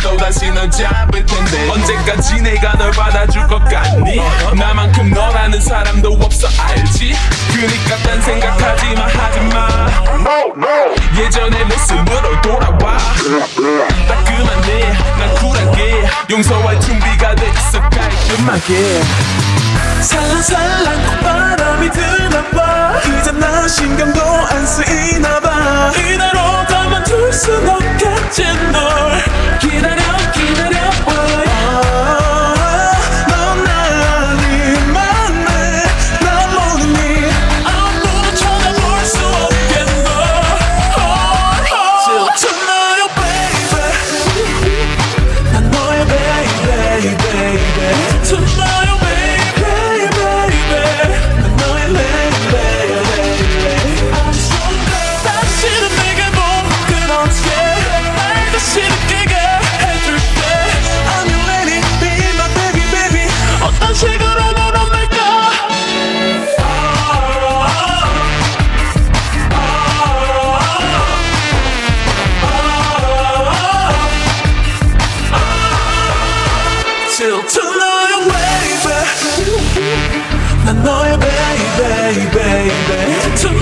또다시 널 잡을 텐데 언제까지 내가 널 받아줄 것 같니? 나만큼 너라는 사람도 없어 알지? 그니까 딴 생각하지마 하지마 예전의 모습으로 돌아와 따끔하네 난 쿨하게 용서할 준비가 돼 있어 깔끔하게 살랑살랑 바람이 드나봐 이제 난 신경도 안 쓰이나봐 이대로 가만둘 순 없겠지 널 기다려 넌 나를 만내 난 모르니 아무도 쳐다볼 수 없겠어 Tonight baby 난 너의 baby Tonight Tonight, baby 난 너의 baby